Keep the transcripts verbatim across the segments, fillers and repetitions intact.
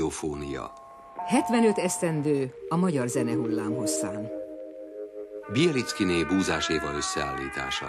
Radiofónia. hetvenöt esztendő a magyar zene hullámhosszán. Bielickiné Búzás Éva összeállítása.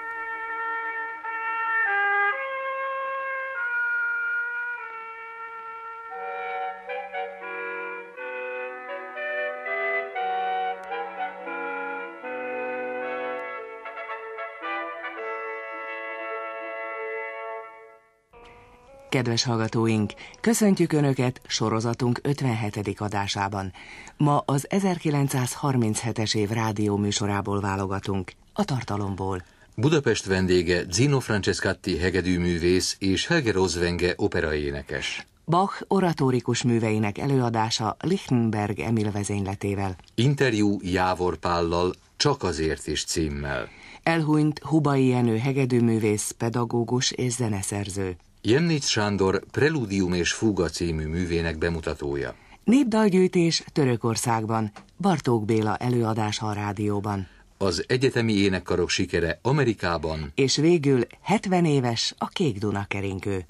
Kedves hallgatóink, köszöntjük Önöket sorozatunk ötvenhetedik adásában. Ma az ezerkilencszázharminchetes év rádióműsorából válogatunk, a tartalomból. Budapest vendége Zino Francescatti hegedűművész és Helge Roswenge operaénekes. Bach oratórikus műveinek előadása Lichtenberg Emil vezényletével. Interjú Jávor Pállal, Csak azért is címmel. Elhunyt Hubai Jenő hegedűművész, pedagógus és zeneszerző. Jemnitz Sándor Preludium és Fuga című művének bemutatója. Népdalgyűjtés Törökországban, Bartók Béla előadása a rádióban. Az egyetemi énekkarok sikere Amerikában. És végül hetven éves a Kék Duna keringő.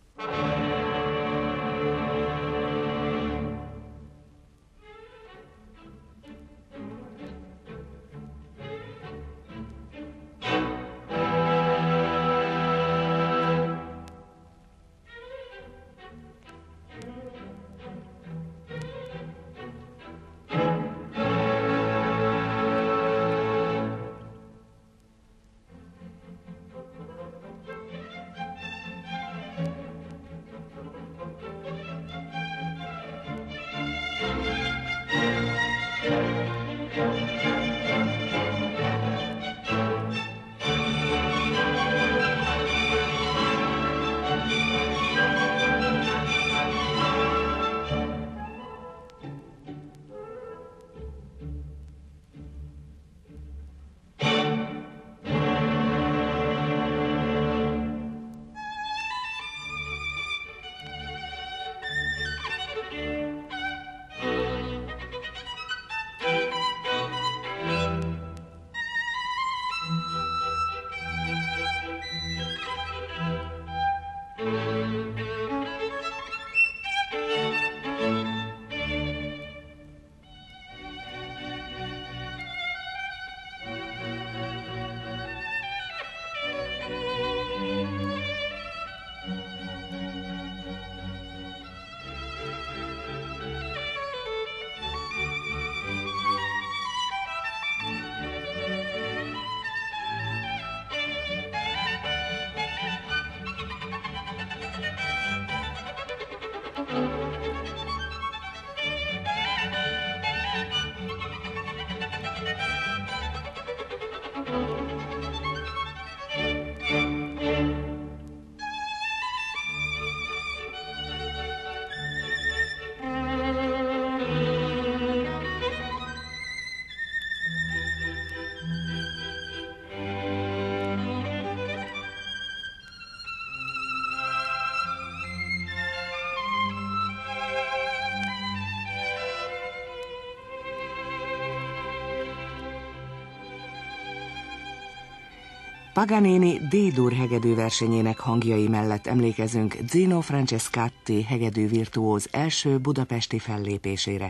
Paganini D-dur hegedűversenyének hangjai mellett emlékezünk Zino Francescatti hegedűvirtuóz első budapesti fellépésére.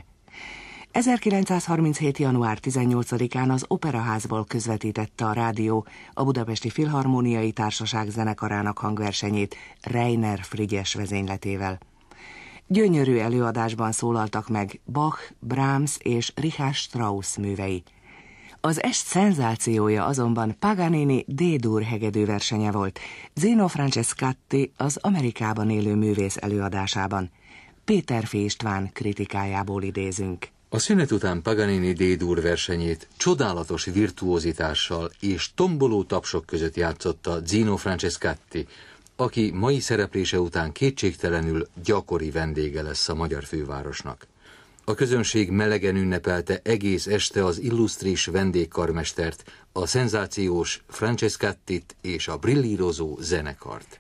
ezerkilencszázharminchét. január tizennyolcadikán az Operaházból közvetítette a rádió a Budapesti Filharmóniai Társaság zenekarának hangversenyét Reiner Frigyes vezényletével. Gyönyörű előadásban szólaltak meg Bach, Brahms és Richard Strauss művei. Az est szenzációja azonban Paganini D-dur hegedűversenye volt, Zino Francescatti az Amerikában élő művész előadásában. Péterfi István kritikájából idézünk. A szünet után Paganini D-dur versenyét csodálatos virtuózitással és tomboló tapsok között játszotta Zino Francescatti, aki mai szereplése után kétségtelenül gyakori vendége lesz a magyar fővárosnak. A közönség melegen ünnepelte egész este az illusztris vendégkarmestert, a szenzációs Francescattit és a brillírozó zenekart.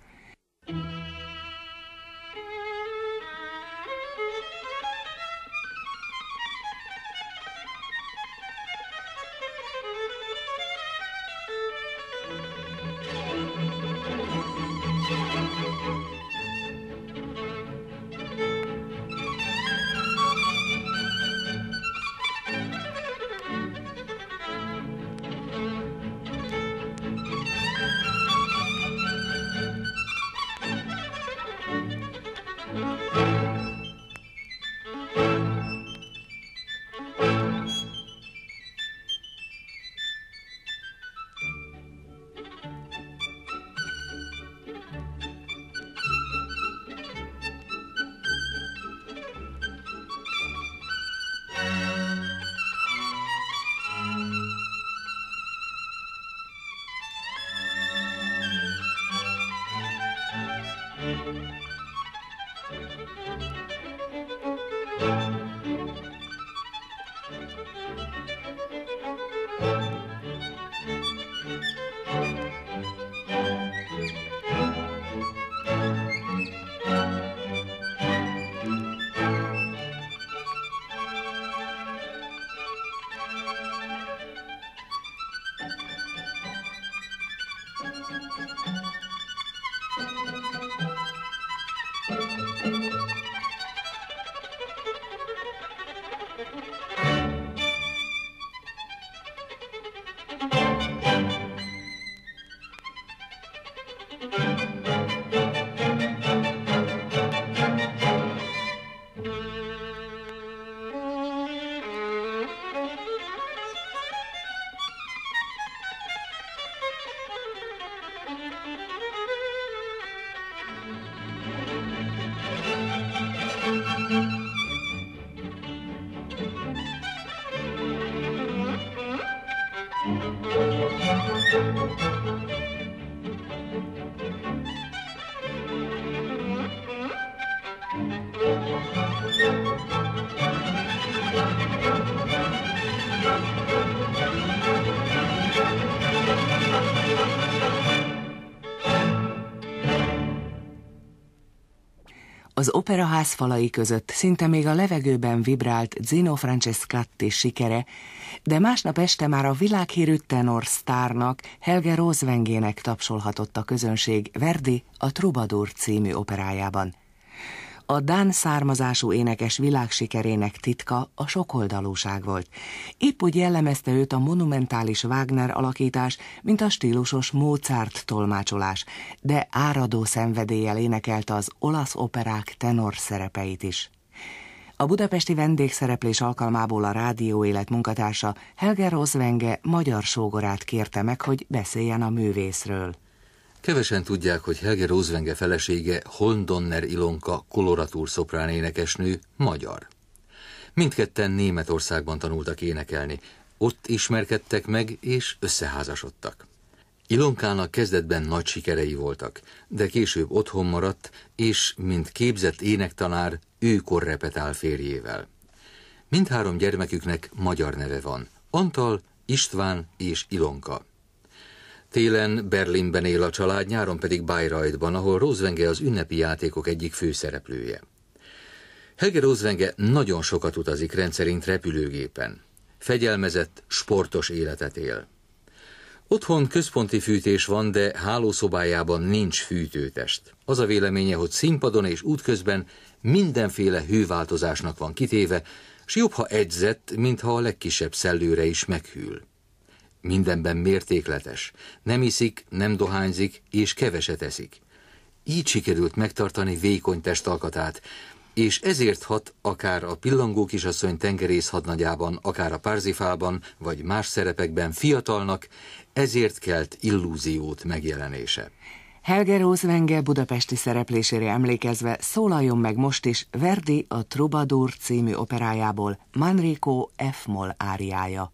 Az operaház falai között szinte még a levegőben vibrált Zino Francescatti sikere, de másnap este már a világhírű tenor sztárnak, Helge Roswengének tapsolhatott a közönség Verdi a Troubadour című operájában. A dán származású énekes világsikerének titka a sokoldalúság volt. Épp úgy jellemezte őt a monumentális Wagner alakítás, mint a stílusos Mozart tolmácsolás, de áradó szenvedéllyel énekelte az olasz operák tenor szerepeit is. A budapesti vendégszereplés alkalmából a rádióélet munkatársa Helge Roswenge magyar sógorát kérte meg, hogy beszéljen a művészről. Kevesen tudják, hogy Helge Roswenge felesége Holm Donner Ilonka koloratúr szoprán énekesnő magyar. Mindketten Németországban tanultak énekelni, ott ismerkedtek meg és összeházasodtak. Ilonkának kezdetben nagy sikerei voltak, de később otthon maradt, és mint képzett énektanár ő korrepetál férjével. Mindhárom gyermeküknek magyar neve van, Antal, István és Ilonka. Télen Berlinben él a család, nyáron pedig Bayreuthban, ahol Roswenge az ünnepi játékok egyik főszereplője. Helge Roswenge nagyon sokat utazik, rendszerint repülőgépen. Fegyelmezett, sportos életet él. Otthon központi fűtés van, de hálószobájában nincs fűtőtest. Az a véleménye, hogy színpadon és útközben mindenféle hőváltozásnak van kitéve, s jobb, ha edzett, mintha a legkisebb szellőre is meghűl. Mindenben mértékletes, nem iszik, nem dohányzik és keveset eszik. Így sikerült megtartani vékony testalkatát, és ezért hat akár a Pillangó kisasszony tengerész hadnagyában, akár a Parzifálban, vagy más szerepekben fiatalnak, ezért kelt illúziót megjelenése. Helge Roswenge budapesti szereplésére emlékezve szólaljon meg most is Verdi a Troubadour című operájából Manrico F-moll áriája.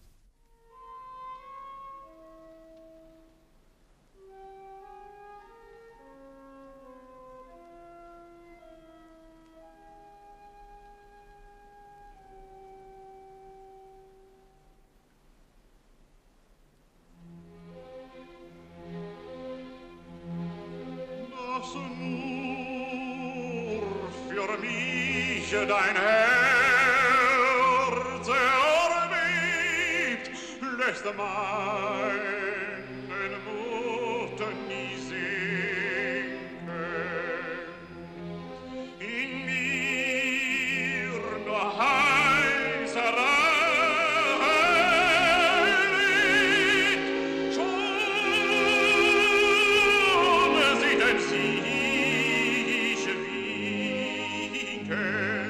Dein Herz erbebt, lässt meinen Mut nie sinken. In mir nur heißer Heilig, schon sieht ein sich winken.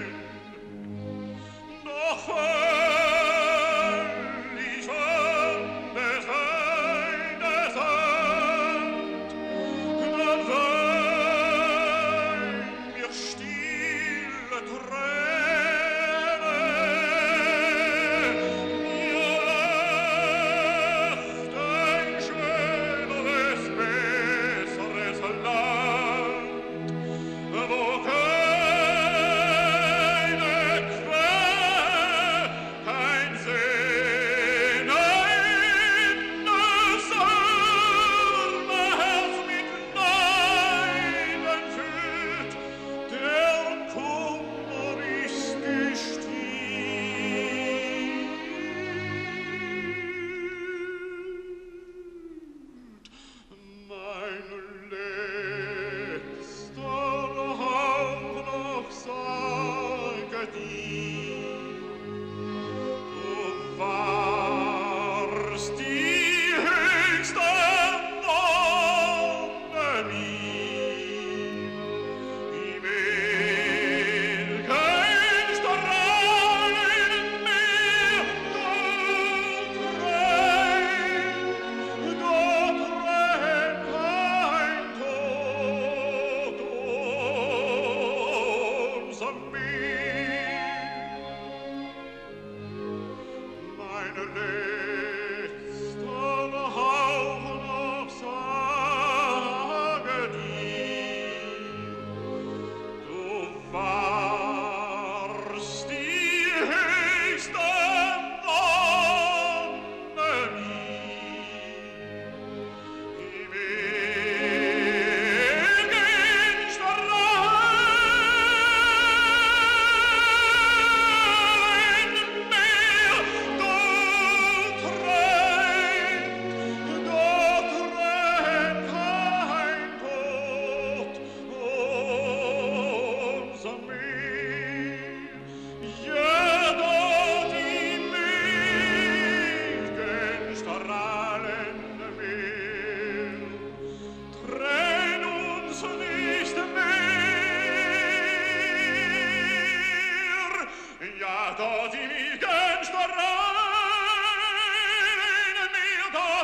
Völlig anders, anders,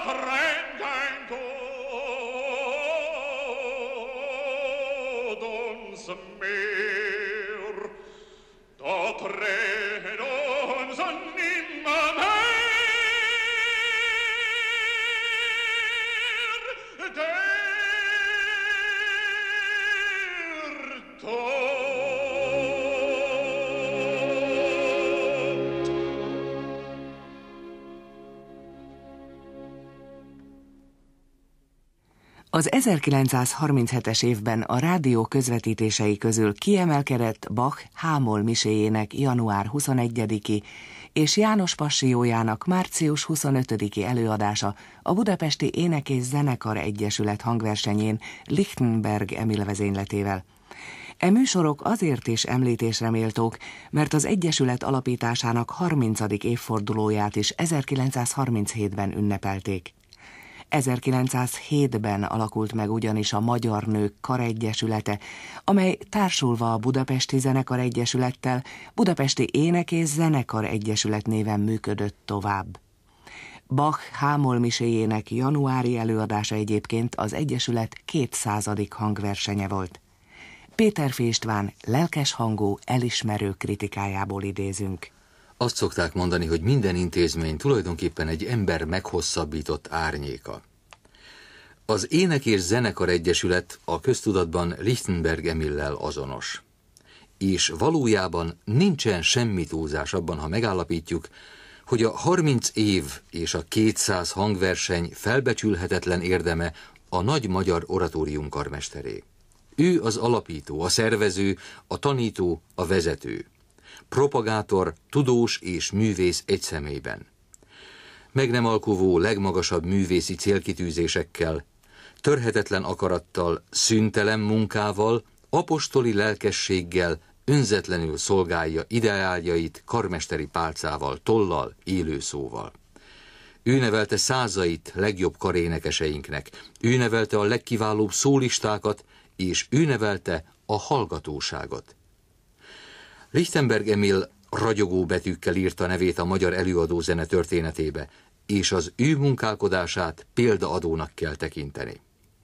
Az ezerkilencszázharminchetes évben a rádió közvetítései közül kiemelkedett Bach Hámol miséjének január huszonegyediki és János Passió-jának március huszonötödiki előadása a Budapesti Ének- és Zenekar Egyesület hangversenyén Lichtenberg Emil vezényletével. E műsorok azért is említésre méltók, mert az Egyesület alapításának harmincadik évfordulóját is ezerkilencszázharminchétben ünnepelték. ezerkilencszázhétben alakult meg ugyanis a Magyar Nők Karegyesülete, amely társulva a Budapesti Zenekar Egyesülettel Budapesti Ének- és Zenekar Egyesület néven működött tovább. Bach Hámol miséjének januári előadása egyébként az Egyesület kétszázadik hangversenye volt. Péterfi István lelkes hangú, elismerő kritikájából idézünk. Azt szokták mondani, hogy minden intézmény tulajdonképpen egy ember meghosszabbított árnyéka. Az Ének- és Zenekar Egyesület a köztudatban Lichtenberg Emillel azonos. És valójában nincsen semmi túlzás abban, ha megállapítjuk, hogy a harminc év és a kétszáz hangverseny felbecsülhetetlen érdeme a nagy magyar oratórium karmesteré. Ő az alapító, a szervező, a tanító, a vezető. Propagátor, tudós és művész egy személyben. Meg nem alkuvó legmagasabb művészi célkitűzésekkel, törhetetlen akarattal, szüntelen munkával, apostoli lelkességgel, önzetlenül szolgálja ideáljait karmesteri pálcával, tollal, élő szóval. Ő nevelte százait legjobb karénekeseinknek, ő nevelte a legkiválóbb szólistákat, és ő nevelte a hallgatóságot. Lichtenberg Emil ragyogó betűkkel írta nevét a magyar előadózene történetébe, és az ő munkálkodását példaadónak kell tekinteni.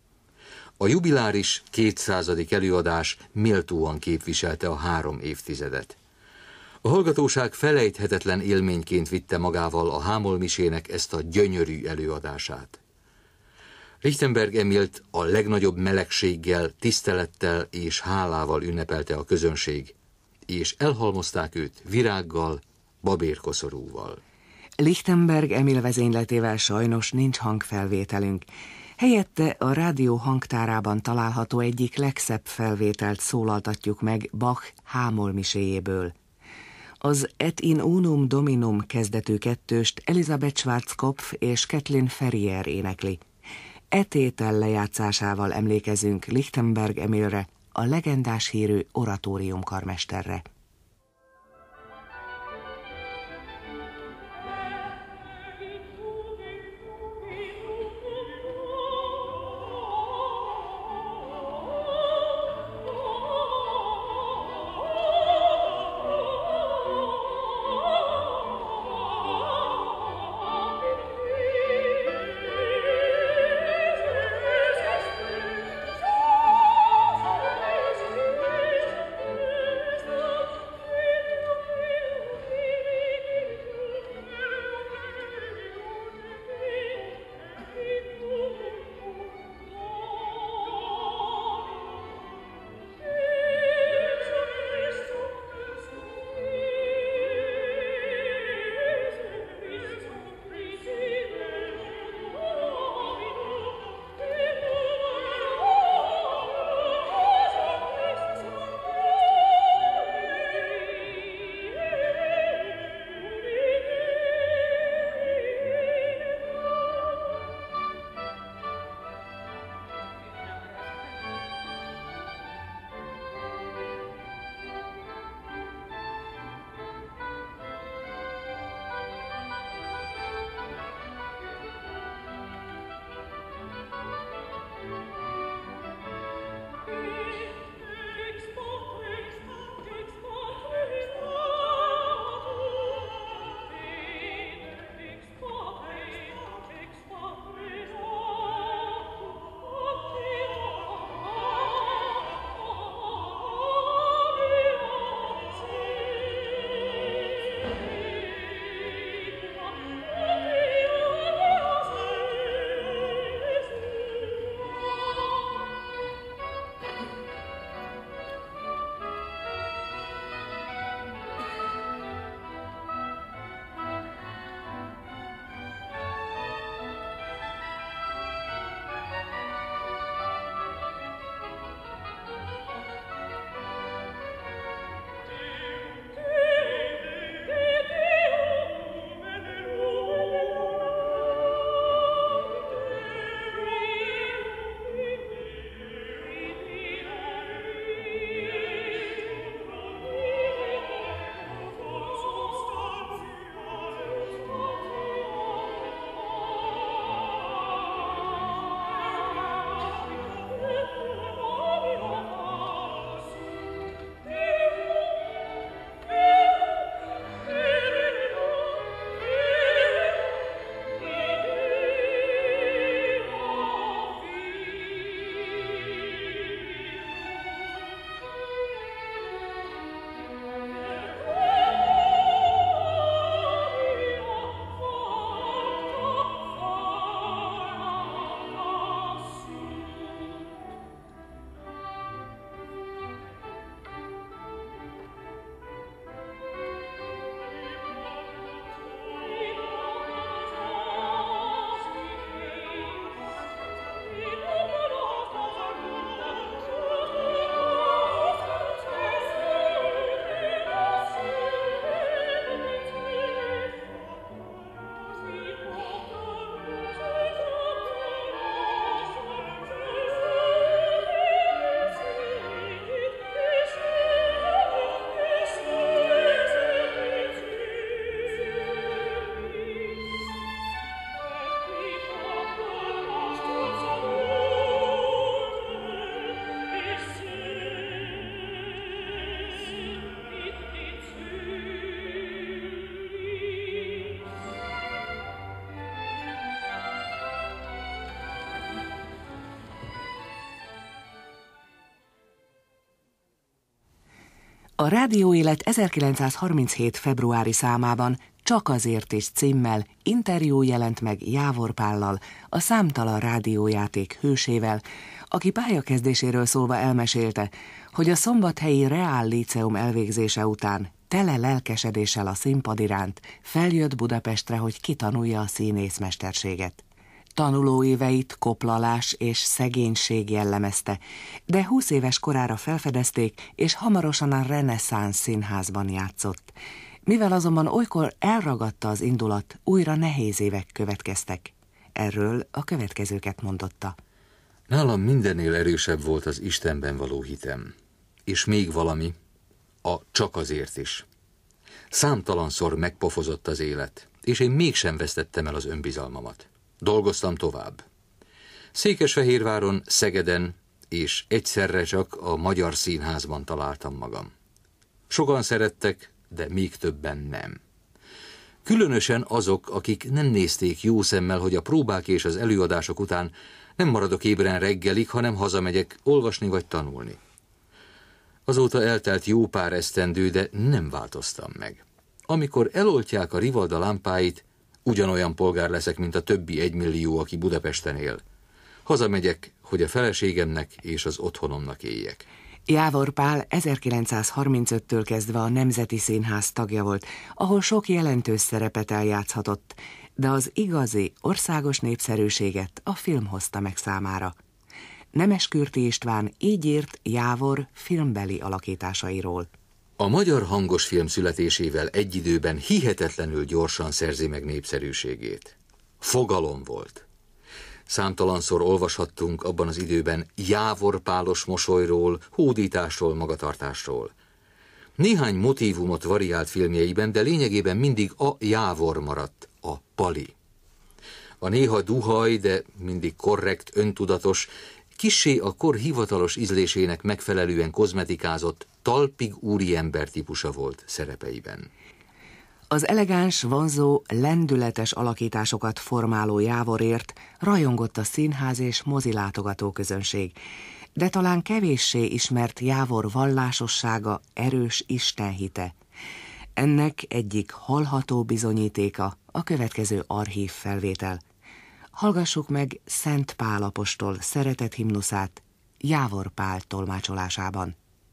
A jubiláris kétszázadik előadás méltóan képviselte a három évtizedet. A hallgatóság felejthetetlen élményként vitte magával a Hámol misének ezt a gyönyörű előadását. Lichtenberg Emilt a legnagyobb melegséggel, tisztelettel és hálával ünnepelte a közönség, és elhalmozták őt virággal, babérkoszorúval. Lichtenberg Emil vezényletével sajnos nincs hangfelvételünk. Helyette a rádió hangtárában található egyik legszebb felvételt szólaltatjuk meg Bach Hámol miséjéből. Az Et in unum dominum kezdetű kettőst Elisabeth Schwarzkopf és Kathleen Ferrier énekli. E tétel lejátszásával emlékezünk Lichtenberg Emilre, a legendás hírű oratóriumkarmesterre. A Rádióélet ezerkilencszázharminchét. februári számában Csak azért is címmel interjú jelent meg Jávor Pállal, a Számtalan rádiójáték hősével, aki pályakezdéséről szólva elmesélte, hogy a szombathelyi Reál Líceum elvégzése után tele lelkesedéssel a színpad iránt feljött Budapestre, hogy kitanulja a színészmesterséget. Tanulóéveit koplalás és szegénység jellemezte, de húsz éves korára felfedezték, és hamarosan a Reneszánsz Színházban játszott. Mivel azonban olykor elragadta az indulat, újra nehéz évek következtek. Erről a következőket mondotta. Nálam mindennél erősebb volt az Istenben való hitem. És még valami, a csak azért is. Számtalanszor megpofozott az élet, és én mégsem vesztettem el az önbizalmamat. Dolgoztam tovább. Székesfehérváron, Szegeden és egyszerre csak a Magyar Színházban találtam magam. Sokan szerettek, de még többen nem. Különösen azok, akik nem nézték jó szemmel, hogy a próbák és az előadások után nem maradok ébren reggelig, hanem hazamegyek olvasni vagy tanulni. Azóta eltelt jó pár esztendő, de nem változtam meg. Amikor eloltják a Rivalda lámpáit, ugyanolyan polgár leszek, mint a többi egymillió, aki Budapesten él. Hazamegyek, hogy a feleségemnek és az otthonomnak éljek. Jávor Pál ezerkilencszázharmincöttől kezdve a Nemzeti Színház tagja volt, ahol sok jelentős szerepet eljátszhatott, de az igazi, országos népszerűséget a film hozta meg számára. Nemeskürti István így írt Jávor filmbeli alakításairól. A magyar hangos film születésével egy időben hihetetlenül gyorsan szerzi meg népszerűségét. Fogalom volt. Számtalanszor olvashattunk abban az időben Jávor Pálos mosolyról, hódításról, magatartásról. Néhány motívumot variált filmjeiben, de lényegében mindig a Jávor maradt, a Pali. A néha duhaj, de mindig korrekt, öntudatos, kissé a kor hivatalos ízlésének megfelelően kozmetikázott, talpig úriember típusa volt szerepeiben. Az elegáns, vonzó, lendületes alakításokat formáló Jávorért rajongott a színház és mozilátogató közönség, de talán kevéssé ismert Jávor vallásossága, erős istenhite. Ennek egyik hallható bizonyítéka a következő archív felvétel. Hallgassuk meg Szent Pál apostol szeretett himnuszát Jávor Pál tolmácsolásában.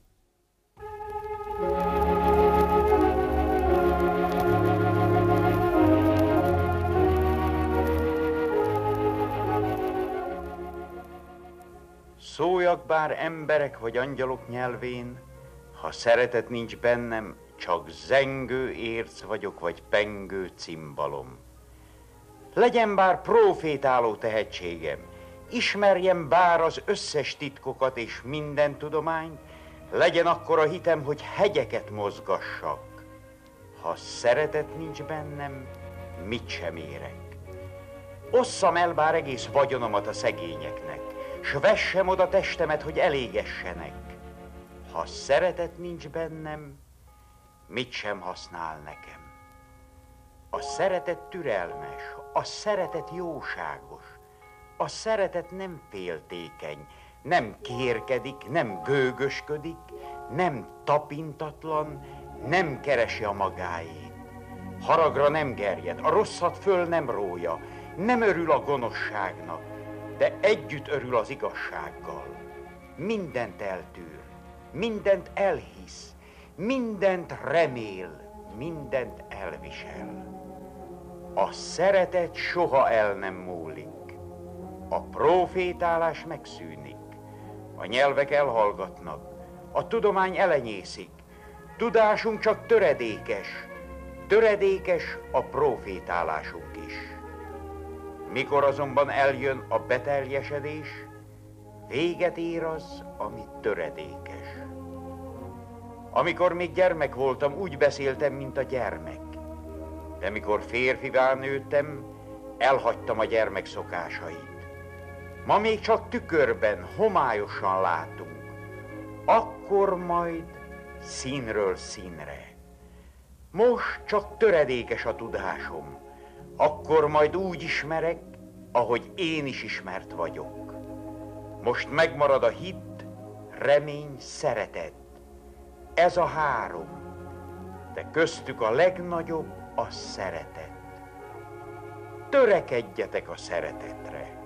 Szóljak bár emberek vagy angyalok nyelvén, ha szeretet nincs bennem, csak zengő érc vagyok, vagy pengő cimbalom. Legyen bár profétáló tehetségem, ismerjem bár az összes titkokat és minden tudományt, legyen akkor a hitem, hogy hegyeket mozgassak. Ha szeretet nincs bennem, mit sem érek. Osszam el bár egész vagyonomat a szegényeknek, s vessem oda testemet, hogy elégessenek. Ha szeretet nincs bennem, mit sem használ nekem. A szeretet türelmes, a szeretet jóságos, a szeretet nem féltékeny, nem kérkedik, nem gőgösködik, nem tapintatlan, nem keresi a magáét. Haragra nem gerjed, a rosszat föl nem rója, nem örül a gonoszságnak, de együtt örül az igazsággal. Mindent eltűr, mindent elhisz, mindent remél, mindent elvisel. A szeretet soha el nem múlik. A profétálás megszűnik, a nyelvek elhallgatnak, a tudomány elenyészik, tudásunk csak töredékes, töredékes a profétálásunk is. Mikor azonban eljön a beteljesedés, véget ér az, ami töredékes. Amikor még gyermek voltam, úgy beszéltem, mint a gyermek. De mikor férfivá nőttem, elhagytam a gyermek szokásait. Ma még csak tükörben, homályosan látunk. Akkor majd színről színre. Most csak töredékes a tudásom. Akkor majd úgy ismerek, ahogy én is ismert vagyok. Most megmarad a hit, remény, szeretet. Ez a három, de köztük a legnagyobb a szeretet. Törekedjetek a szeretetre.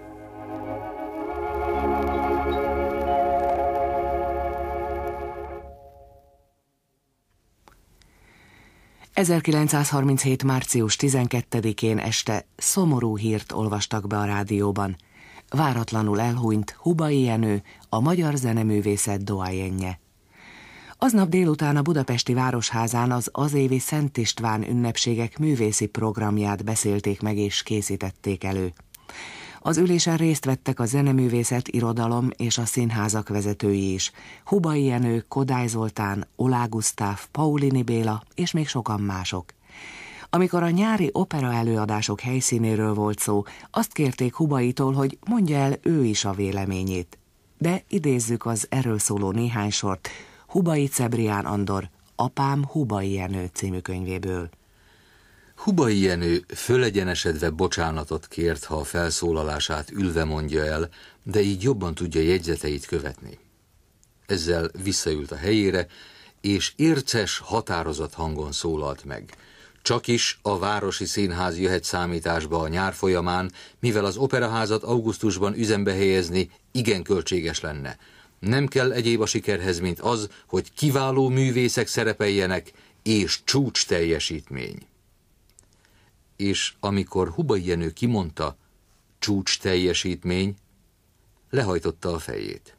ezerkilencszázharminchét. március tizenkettedikén este szomorú hírt olvastak be a rádióban. Váratlanul elhunyt Hubay Jenő, a magyar zeneművészet doyenje. Aznap délután a budapesti Városházán az azévi Szent István ünnepségek művészi programját beszélték meg és készítették elő. Az ülésen részt vettek a zeneművészet, irodalom és a színházak vezetői is. Hubay Jenő, Kodály Zoltán, Olá Gusztáv, Paulini Béla és még sokan mások. Amikor a nyári opera előadások helyszínéről volt szó, azt kérték Hubaytól, hogy mondja el ő is a véleményét. De idézzük az erről szóló néhány sort Hubay Cebrián Andor, Apám Hubay Jenő című könyvéből. Hubay Jenő fölegyenesedve bocsánatot kért, ha a felszólalását ülve mondja el, de így jobban tudja jegyzeteit követni. Ezzel visszaült a helyére, és érces, határozott hangon szólalt meg. Csakis a Városi Színház jöhet számításba a nyár folyamán, mivel az operaházat augusztusban üzembe helyezni igen költséges lenne. Nem kell egyéb a sikerhez, mint az, hogy kiváló művészek szerepeljenek, és csúcs teljesítmény. És amikor Hubay Jenő kimondta, csúcs teljesítmény, lehajtotta a fejét.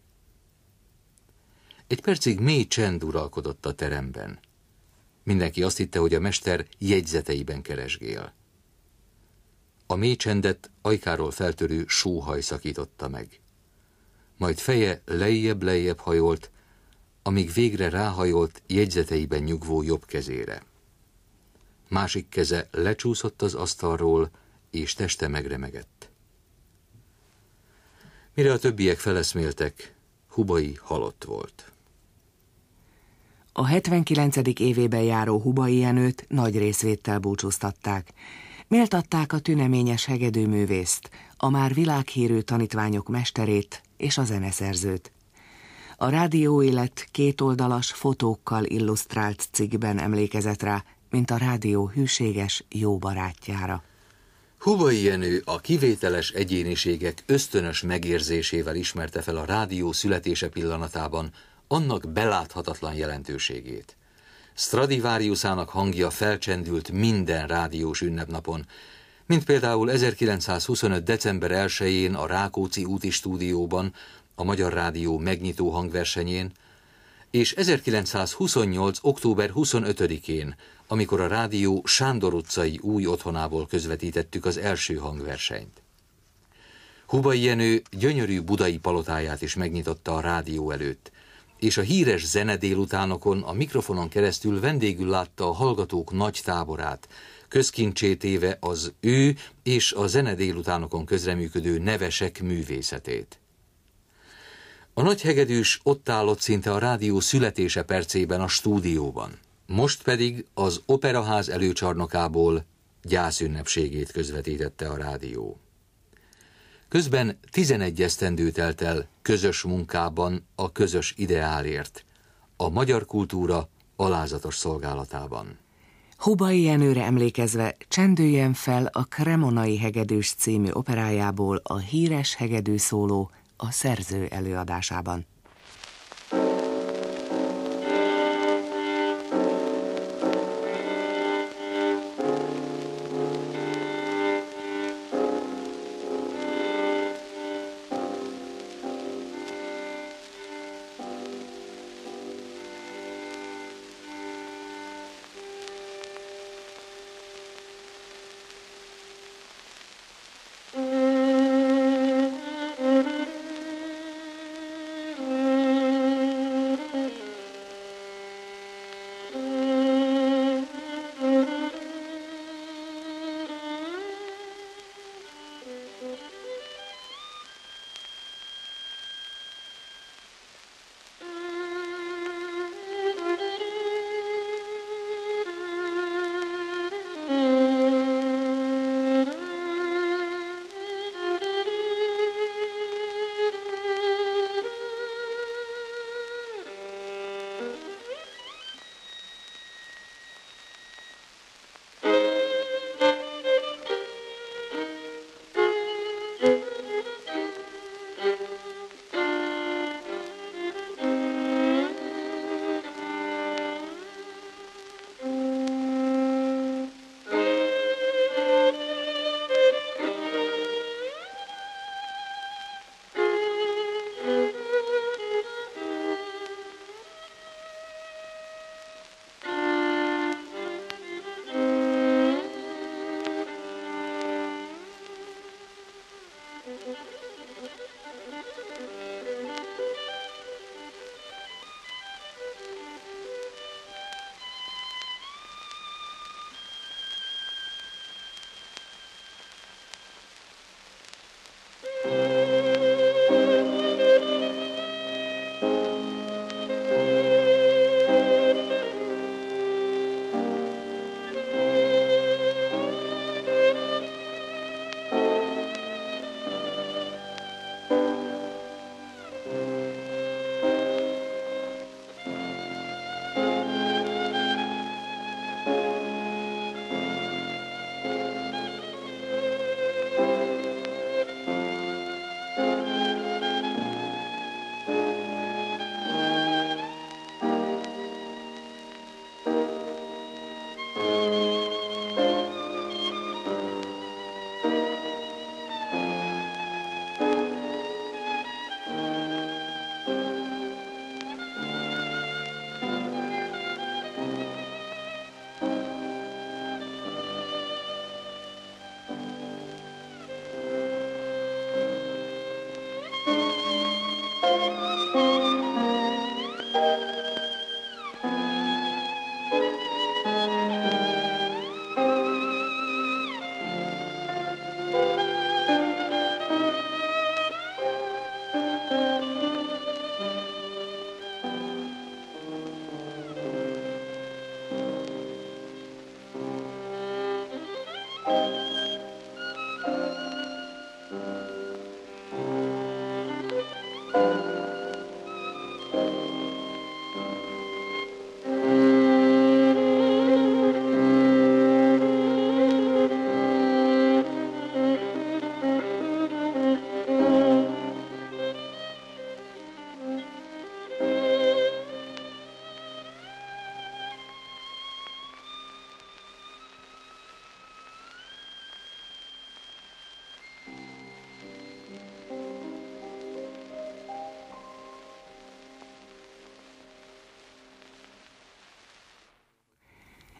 Egy percig mély csend uralkodott a teremben. Mindenki azt hitte, hogy a mester jegyzeteiben keresgél. A mély csendet ajkáról feltörő sóhaj szakította meg. Majd feje lejjebb-lejjebb hajolt, amíg végre ráhajolt jegyzeteiben nyugvó jobb kezére. Másik keze lecsúszott az asztalról, és teste megremegett. Mire a többiek feleszméltek, Hubay halott volt. A hetvenkilencedik évében járó Hubay Jenőt nagy részvéttel búcsúztatták. Méltatták a tüneményes hegedűművészt, a már világhírű tanítványok mesterét és a zeneszerzőt. A rádióélet kétoldalas fotókkal illusztrált cikkben emlékezett rá, mint a rádió hűséges, jó barátjára. Hubay Jenő a kivételes egyéniségek ösztönös megérzésével ismerte fel a rádió születése pillanatában annak beláthatatlan jelentőségét. Stradivariusának hangja felcsendült minden rádiós ünnepnapon, mint például ezerkilencszázhuszonöt. december elsején a Rákóczi úti stúdióban, a Magyar Rádió megnyitó hangversenyén, és ezerkilencszázhuszonnyolc. október huszonötödikén, amikor a rádió Sándor utcai új otthonából közvetítettük az első hangversenyt. Hubay Jenő gyönyörű budai palotáját is megnyitotta a rádió előtt, és a híres zenedélutánokon a mikrofonon keresztül vendégül látta a hallgatók nagy táborát, közkincsé téve az ő és a zenedélutánokon közreműködő nevesek művészetét. A nagy hegedűs ott állott szinte a rádió születése percében a stúdióban, most pedig az operaház előcsarnokából gyászünnepségét közvetítette a rádió. Közben tizenegy esztendő telt el közös munkában a közös ideálért, a magyar kultúra alázatos szolgálatában. Hubay Jenőre emlékezve csendüljen fel a Cremonai hegedűs című operájából a híres hegedűszóló a szerző előadásában.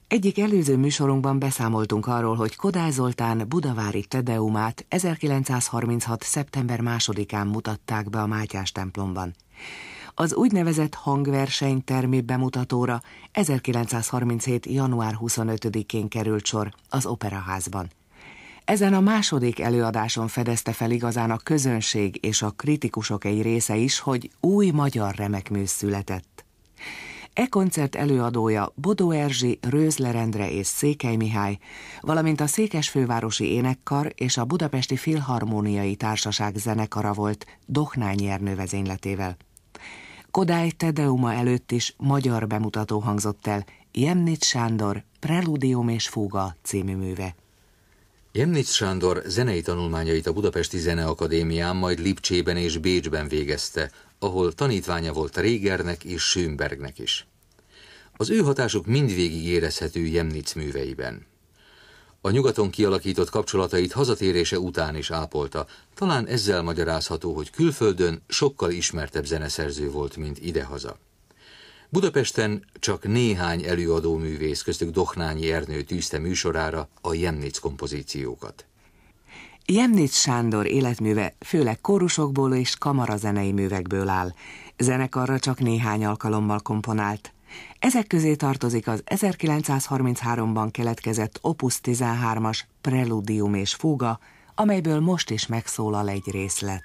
Egyik előző műsorunkban beszámoltunk arról, hogy Kodály Zoltán budavári Tedeumát ezerkilencszázharminchat. szeptember másodikán mutatták be a Mátyás templomban. Az úgynevezett hangversenytermi bemutatóra ezerkilencszázharminchét. január huszonötödikén került sor az Operaházban. Ezen a második előadáson fedezte fel igazán a közönség és a kritikusok egy része is, hogy új magyar remekmű született. E koncert előadója Bodó Erzsi, Rőzler Endre és Székely Mihály, valamint a Székesfővárosi Énekkar és a Budapesti Filharmóniai Társaság zenekara volt Dohnányi Ernő vezényletével. Kodály Tedeuma előtt is magyar bemutató hangzott el, Jemnitz Sándor Preludium és Fúga című műve. Jemnitz Sándor zenei tanulmányait a Budapesti Zeneakadémián, majd Lipcsében és Bécsben végezte, ahol tanítványa volt Régernek és Schönbergnek is. Az ő hatásuk mindvégig érezhető Jemnitz műveiben. A nyugaton kialakított kapcsolatait hazatérése után is ápolta, talán ezzel magyarázható, hogy külföldön sokkal ismertebb zeneszerző volt, mint idehaza. Budapesten csak néhány előadó művész, köztük Dohnányi Ernő tűzte műsorára a Jemnitz kompozíciókat. Jemnitz Sándor életműve főleg kórusokból és kamarazenei művekből áll. Zenekarra csak néhány alkalommal komponált. Ezek közé tartozik az ezerkilencszázharmincháromban keletkezett Opus tizenhármas Preludium és Fúga, amelyből most is megszólal egy részlet.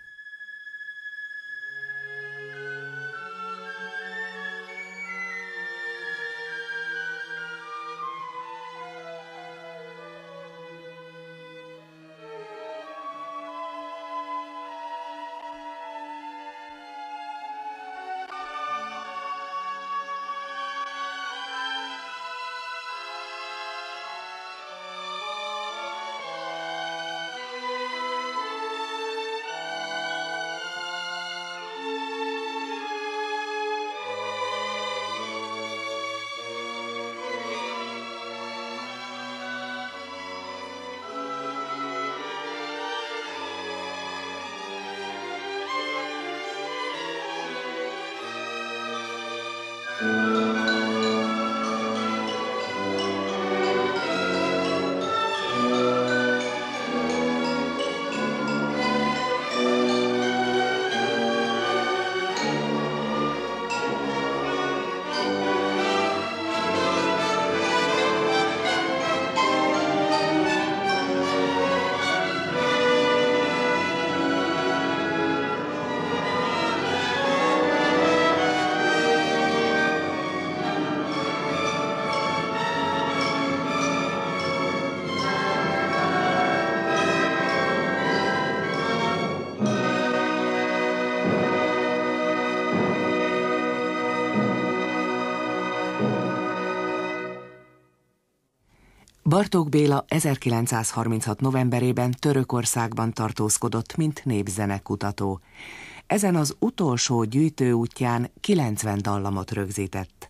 Bartók Béla ezerkilencszázharminchat. novemberében Törökországban tartózkodott, mint népzenekutató. Ezen az utolsó gyűjtőútján kilencven dallamot rögzített.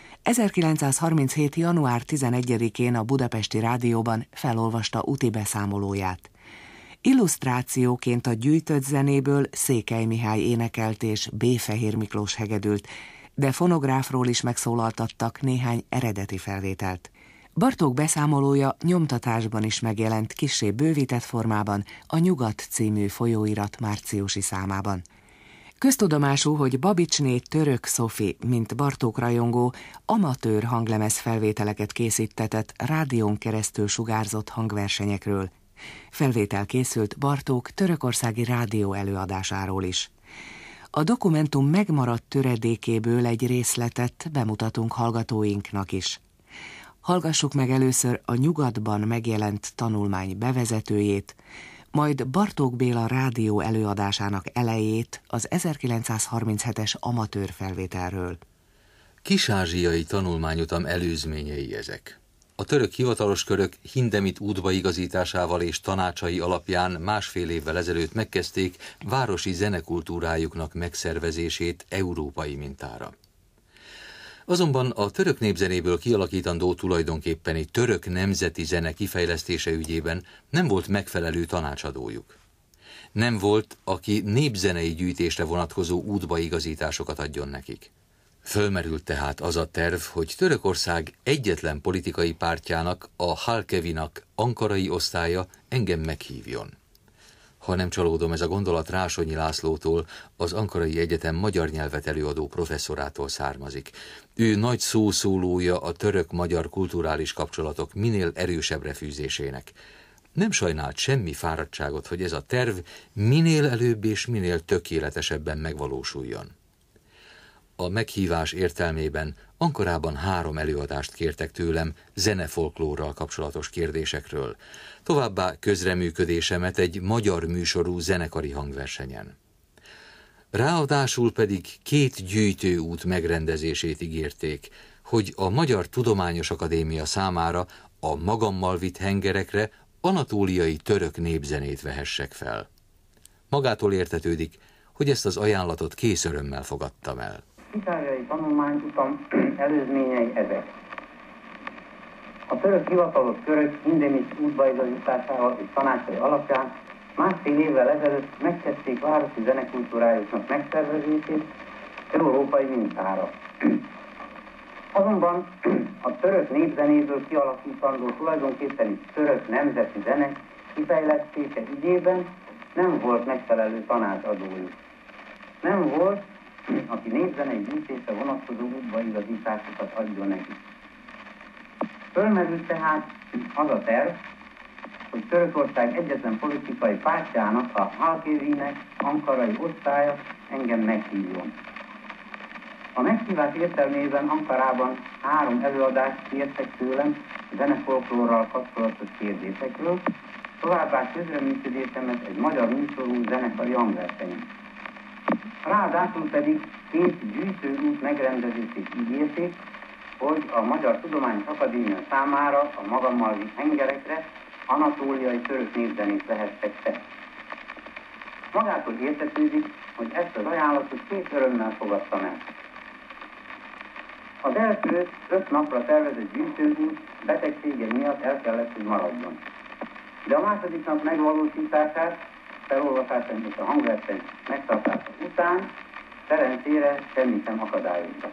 ezerkilencszázharminchét. január tizenegyedikén a Budapesti Rádióban felolvasta úti beszámolóját. Illusztrációként a gyűjtött zenéből Székely Mihály énekelt és B. Fehér Miklós hegedült, de fonográfról is megszólaltattak néhány eredeti felvételt. Bartók beszámolója nyomtatásban is megjelent kissé bővített formában a Nyugat című folyóirat márciusi számában. Köztudomású, hogy Babicsné Török Szofi, mint Bartók rajongó, amatőr hanglemez felvételeket készítetett rádión keresztül sugárzott hangversenyekről. Felvétel készült Bartók törökországi rádió előadásáról is. A dokumentum megmaradt töredékéből egy részletet bemutatunk hallgatóinknak is. Hallgassuk meg először a Nyugatban megjelent tanulmány bevezetőjét, majd Bartók Béla rádió előadásának elejét az ezerkilencszázharminchetes amatőr felvételről. Kis-ázsiai tanulmányutam előzményei ezek. A török hivatalos körök Hindemith útbaigazításával és tanácsai alapján másfél évvel ezelőtt megkezdték városi zenekultúrájuknak megszervezését európai mintára. Azonban a török népzenéből kialakítandó tulajdonképpen egy török nemzeti zene kifejlesztése ügyében nem volt megfelelő tanácsadójuk. Nem volt, aki népzenei gyűjtésre vonatkozó útbaigazításokat adjon nekik. Fölmerült tehát az a terv, hogy Törökország egyetlen politikai pártjának, a Halkevinak ankarai osztálya engem meghívjon. Ha nem csalódom, ez a gondolat Rásonyi Lászlótól, az Ankarai Egyetem magyar nyelvet előadó professzorától származik. Ő nagy szószólója a török-magyar kulturális kapcsolatok minél erősebbre fűzésének. Nem sajnált semmi fáradtságot, hogy ez a terv minél előbb és minél tökéletesebben megvalósuljon. A meghívás értelmében Ankarában három előadást kértek tőlem zenefolklórral kapcsolatos kérdésekről, továbbá közreműködésemet egy magyar műsorú zenekari hangversenyen. Ráadásul pedig két gyűjtőút megrendezését ígérték, hogy a Magyar Tudományos Akadémia számára a magammal vitt hengerekre anatóliai török népzenét vehessek fel. Magától értetődik, hogy ezt az ajánlatot kész örömmel fogadtam el. Itáliai tanulmányutam előzményei ezek. A török hivatalos körök Hindemith útbaigazításával és tanácsai alapján másfél évvel ezelőtt megkezdték városi zenekultúrájuknak megszervezését európai mintára. Azonban a török népzenéből kialakítandó tulajdonképpeni török nemzeti zene kifejlesztése ügyében nem volt megfelelő tanácsadójuk. Nem volt, aki népzenei gyűjtésre vonatkozó útbaigazításokat adjon neki. Fölmerült tehát az a terv, hogy Törökország egyetlen politikai pártjának, a Halkevinek ankarai osztálya engem meghívjon. A meghívás értelmében Ankarában három előadást kértek tőlem zenefolklórral kapcsolatos kérdésekről, továbbá közreműködésemet egy magyar műsorú zenekari hangversenyen. Ráadásul pedig két gyűjtőút megrendezését ígérték, hogy a Magyar Tudományos Akadémia számára a magammal vitt hengerekre anatóliai török népzenét vehessek fel. Magától értetődik, hogy ezt az ajánlatot két örömmel fogadtam el. Az első öt napra tervezett gyűjtőút betegsége miatt el kellett, hogy maradjon. De a második nap megvalósítását, felolvasásán és a hangverseny megtartása után szerencsére semmi sem akadályozta.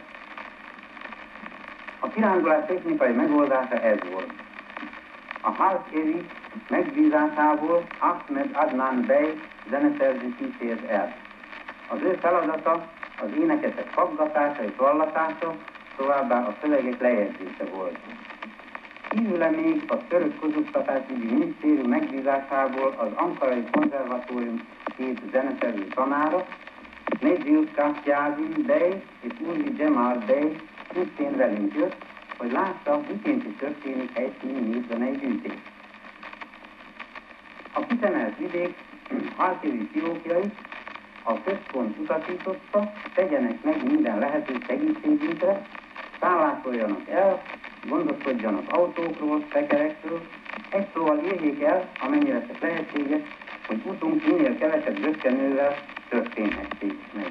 A kirándulás technikai megoldása ez volt. A Halkevi megbízásából Ahmed Adnan Bey zeneszerző kísért el. Az ő feladata az énekesek faggatása és vallatása, továbbá a szövegek lejegyzése volt. Kívüle még a török közoktatásügyi minisztérium megbízásából az Ankarai Konzervatórium két zeneszerző tanára, Necil Kafjazin Bey és Ulvi Cemal Bey szintén velünk jött, hogy lássa, miként is történik helyszíni népzenei gyűjtés. A kitemelt vidék Halkevi fiókjait a központ utasította, tegyenek meg minden lehető segítségünkre, szállásoljanak el, gondoskodjanak autókról, szekerekről, egy szóval érjék el, amennyire csak lehetséges, hogy utunk minél kevesebb rökkenővel történhessék meg.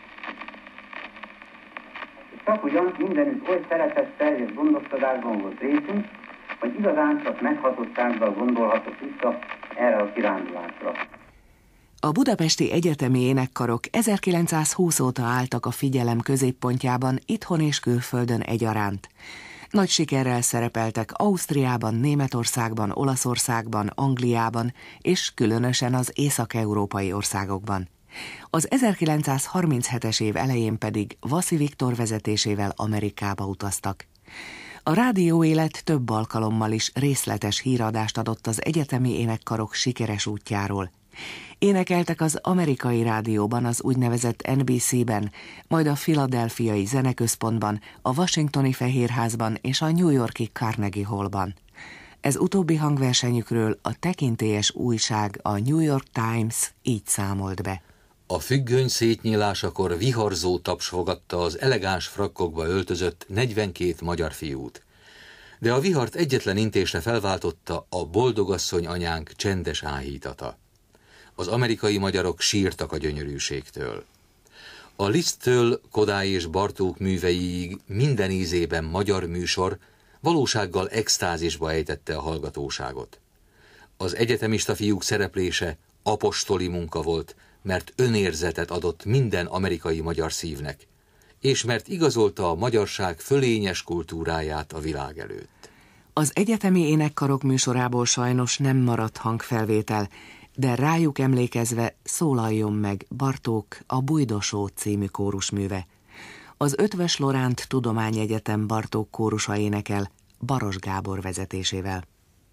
Csak ugyan mindenütt oly szeretett teljes gondoskodásban volt részünk, hogy igazán csak meghatottsággal gondolhatok vissza erre a kirándulásra. A budapesti egyetemi énekkarok ezerkilencszázhúsz óta álltak a figyelem középpontjában itthon és külföldön egyaránt. Nagy sikerrel szerepeltek Ausztriában, Németországban, Olaszországban, Angliában és különösen az észak-európai országokban. Az ezerkilencszázharminchetes év elején pedig Vaszi Viktor vezetésével Amerikába utaztak. A rádióélet több alkalommal is részletes híradást adott az egyetemi énekkarok sikeres útjáról. Énekeltek az amerikai rádióban, az úgynevezett en bé cé-ben, majd a Philadelphiai Zeneközpontban, a Washingtoni Fehérházban és a New Yorki Carnegie Hallban. Ez utóbbi hangversenyükről a tekintélyes újság, a New York Times így számolt be. A függöny szétnyílásakor viharzó taps fogadta az elegáns frakkokba öltözött negyvenkét magyar fiút. De a vihart egyetlen intésre felváltotta a boldogasszony anyánk csendes áhítata. Az amerikai magyarok sírtak a gyönyörűségtől. A Liszttől Kodály és Bartók műveiig minden ízében magyar műsor valósággal extázisba ejtette a hallgatóságot. Az egyetemista fiúk szereplése apostoli munka volt, mert önérzetet adott minden amerikai magyar szívnek, és mert igazolta a magyarság fölényes kultúráját a világ előtt. Az egyetemi énekkarok műsorából sajnos nem maradt hangfelvétel, de rájuk emlékezve szólaljon meg Bartók a Bujdosó című kórusműve. Az Ötvös Loránd Tudományegyetem Bartók kórusa énekel Baros Gábor vezetésével.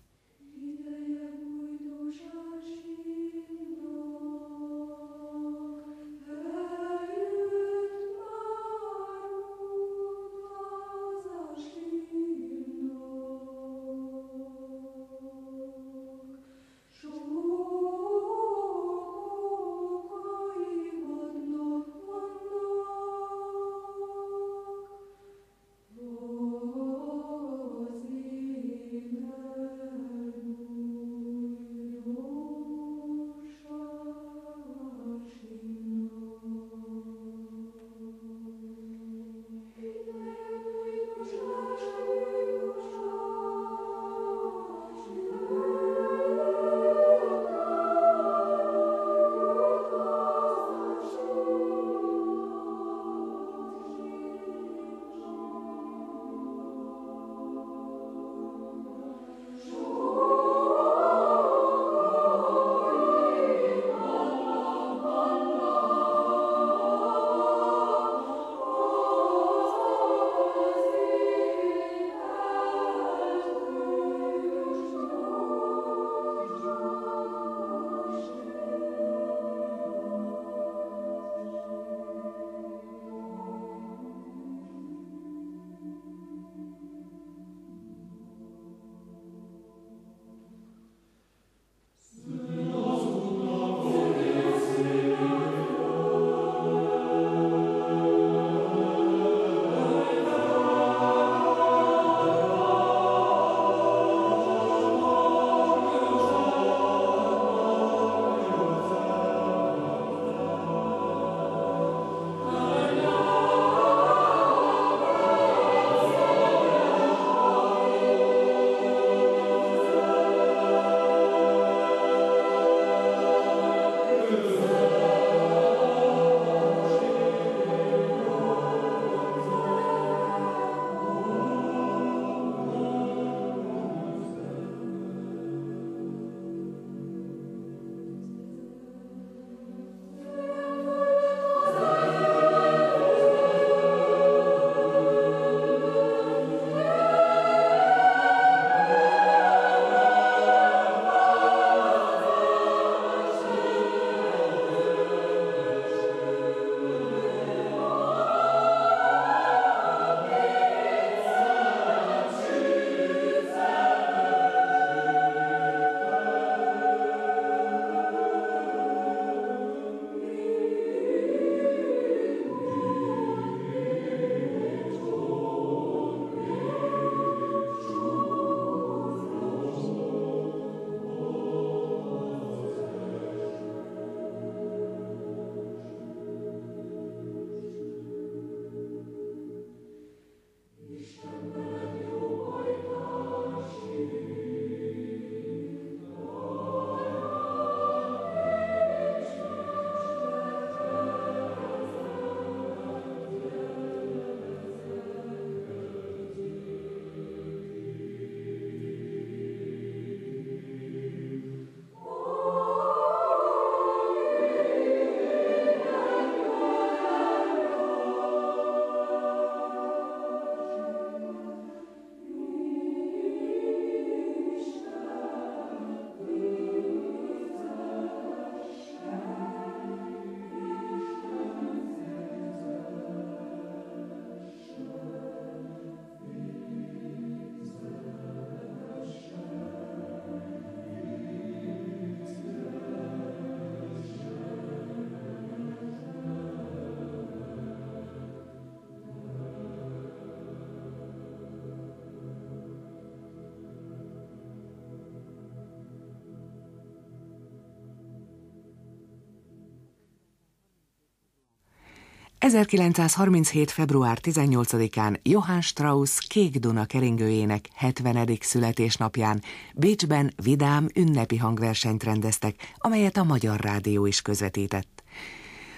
ezerkilencszázharminchét. február tizennyolcadikán Johann Strauss Kék Duna keringőjének hetvenedik születésnapján Bécsben vidám ünnepi hangversenyt rendeztek, amelyet a Magyar Rádió is közvetített.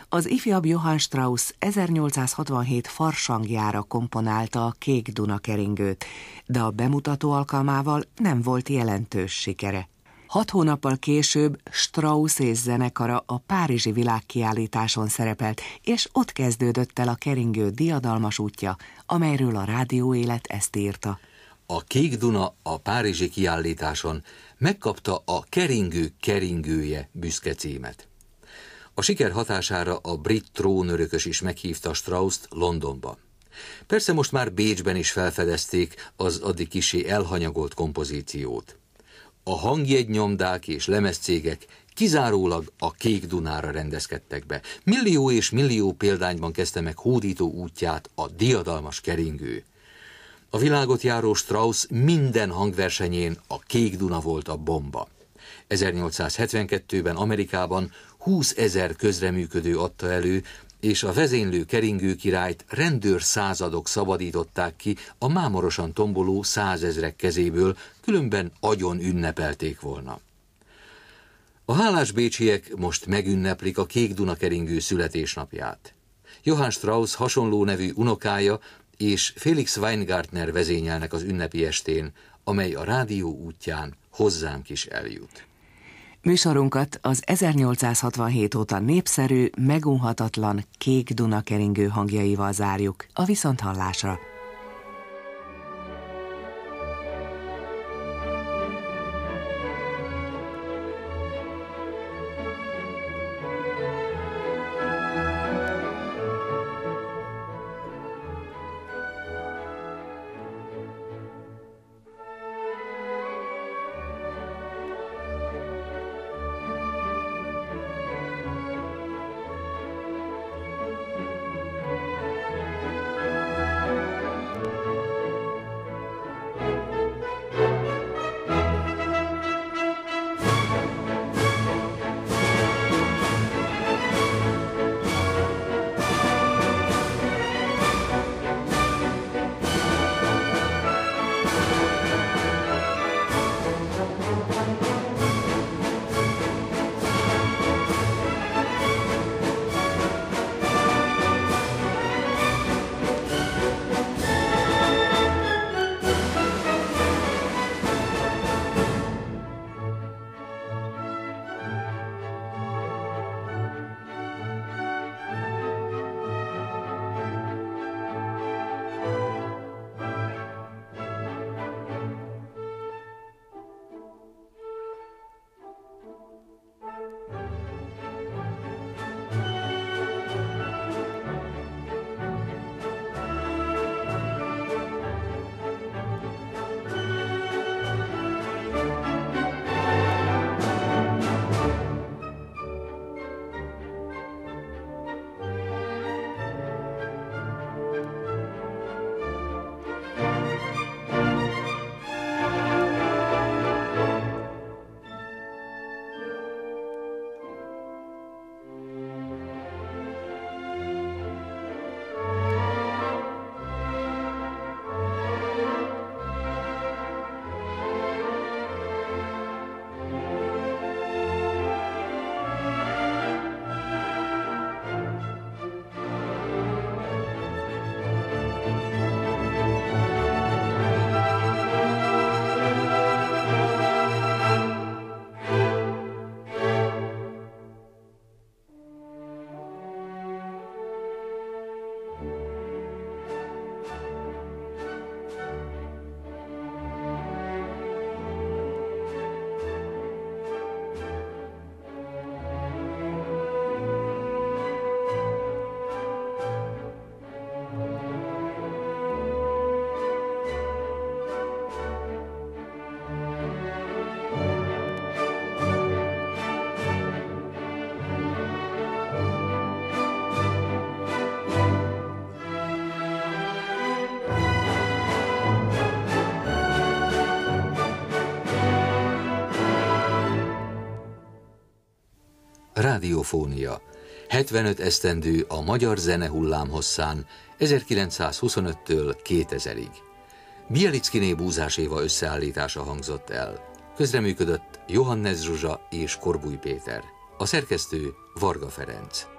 Az ifjabb Johann Strauss ezernyolcszázhatvanhét farsangjára komponálta a Kék Duna keringőt, de a bemutató alkalmával nem volt jelentős sikere. Hat hónappal később Strauss és zenekara a párizsi világkiállításon szerepelt, és ott kezdődött el a keringő diadalmas útja, amelyről a rádióélet ezt írta. A Kék Duna a párizsi kiállításon megkapta a keringő keringője büszke címet. A siker hatására a brit trónörökös is meghívta Strausst Londonba. Persze most már Bécsben is felfedezték az addig kissé elhanyagolt kompozíciót. A hangjegynyomdák és lemezcégek kizárólag a Kék Dunára rendezkedtek be. Millió és millió példányban kezdte meg hódító útját a diadalmas keringő. A világot járó Strauss minden hangversenyén a Kék Duna volt a bomba. ezernyolcszázhetvenkettőben Amerikában húszezer közreműködő adta elő, és a vezénylő keringő királyt rendőr századok szabadították ki a mámorosan tomboló százezrek kezéből, különben agyon ünnepelték volna. A hálás bécsiek most megünneplik a Kék Duna keringő születésnapját. Johann Strauss hasonló nevű unokája és Felix Weingartner vezényelnek az ünnepi estén, amely a rádió útján hozzánk is eljut. Műsorunkat az ezernyolcszázhatvanhét óta népszerű, megunhatatlan Kék Duna keringő hangjaival zárjuk. A viszonthallásra! Rádiófónia. hetvenöt esztendő a magyar zene hullámhosszán ezerkilencszázhuszonöttől kétezerig. Bielickiné Búzás Éva összeállítása hangzott el. Közreműködött Johannes Zsuzsa és Korbuly Péter. A szerkesztő Varga Ferenc.